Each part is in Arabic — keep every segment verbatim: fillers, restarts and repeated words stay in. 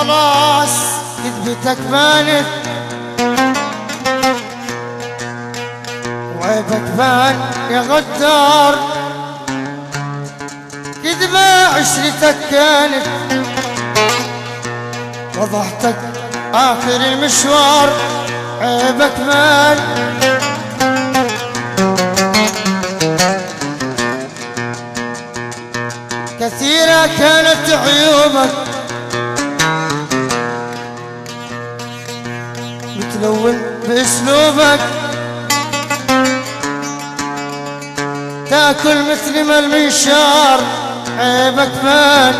خلاص كذبتك بانت وعيبك بان يا غدار، كذبة عشرتك كانت وضحتك آخر المشوار، عيبك بان كثيرة كانت عيوبك متلون بأسلوبك، تاكل مثل ما المنشار، عيبك بان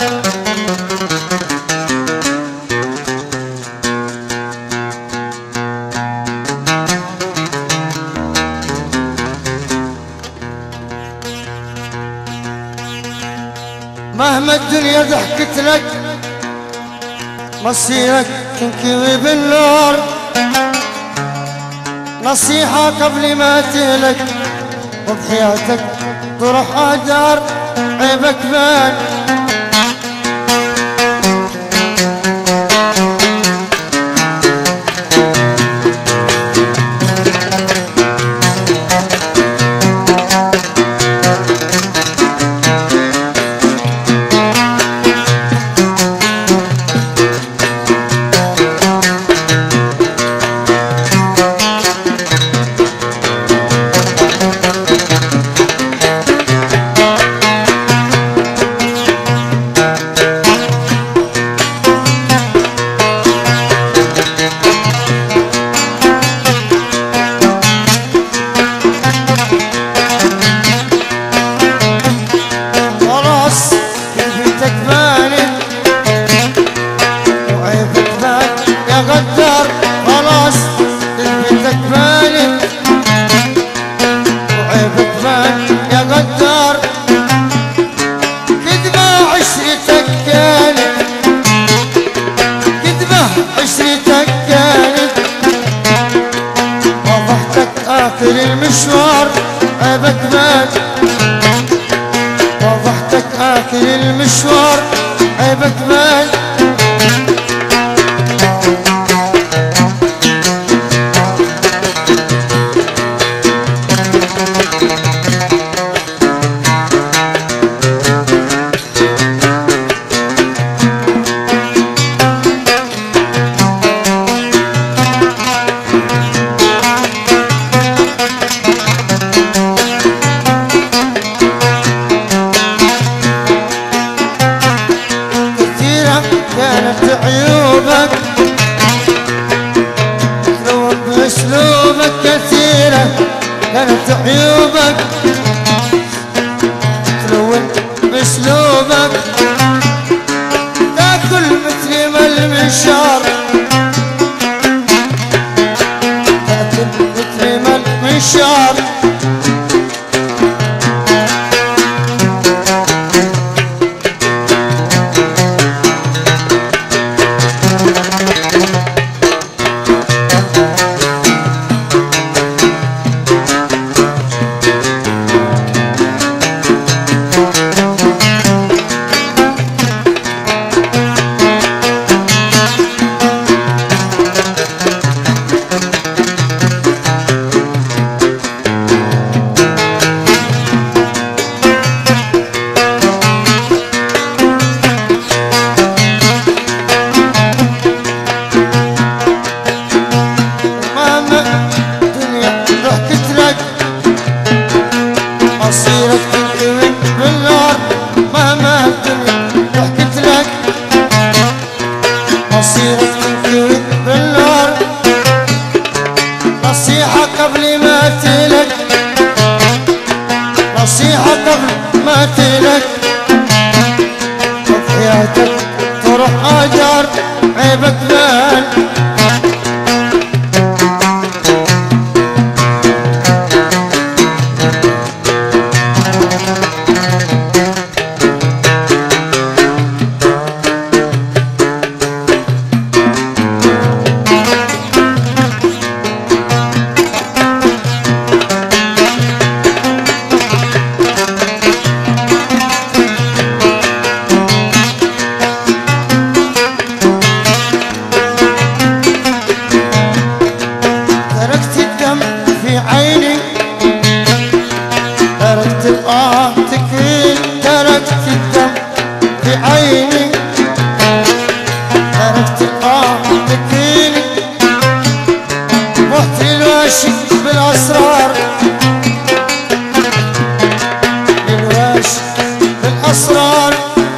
مهما الدنيا ضحكت لك مصيرك تنكوي بالنار، نصيحة قبل ما تهلك وبحياتك تروح أدار، عيبك بان المشوار، عيبك بان وضحتك آخر المشوار، عيبك بان كانت عيوبك تلون بأسلوبك، كثيرة كانت عيوبك تلون بأسلوبك، تاكل مثل ما المنشار، تاكل مثل ما المنشار مصيرك تنكوي بالنار، مهما الدنيا ضحكت لك مصيرك تنكوي بالنار، نصيحة قبل ما تهلك نصيحة قبل ما تهلك وبحياتك تروح أجار، عيبك بان عايش بالأسرار.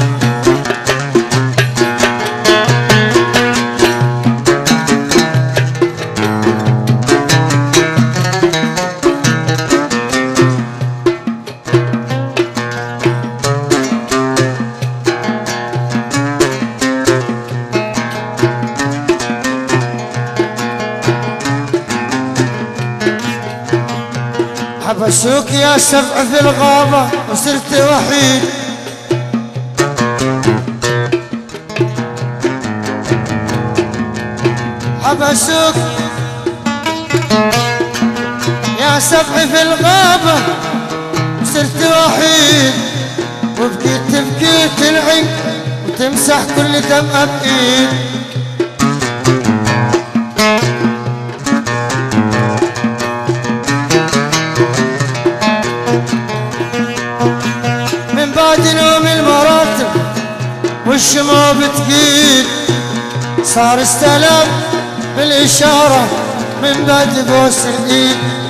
حبسوك يا سبع في الغابة وصرت وحيد، حبسوك يا سبع في الغابة وصرت وحيد، وبكيت تبكي تلعب وتمسح كل دمعة بإيد. بعد نوم المراتب والشموع بتقيل، صار استلام بالإشارة من بعد بوس الإيد.